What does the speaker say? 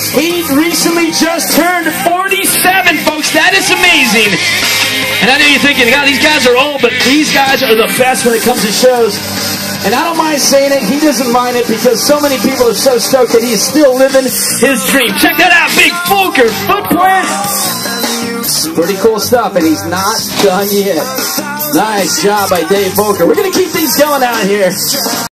He recently just turned 47, folks. That is amazing. And I know you're thinking, God, these guys are old, but these guys are the best when it comes to shows. And I don't mind saying it. He doesn't mind it because so many people are so stoked that he is still living his dream. Check that out, Big Volker Footprint. Pretty cool stuff, and he's not done yet. Nice job by Dave Volker. We're going to keep things going out here.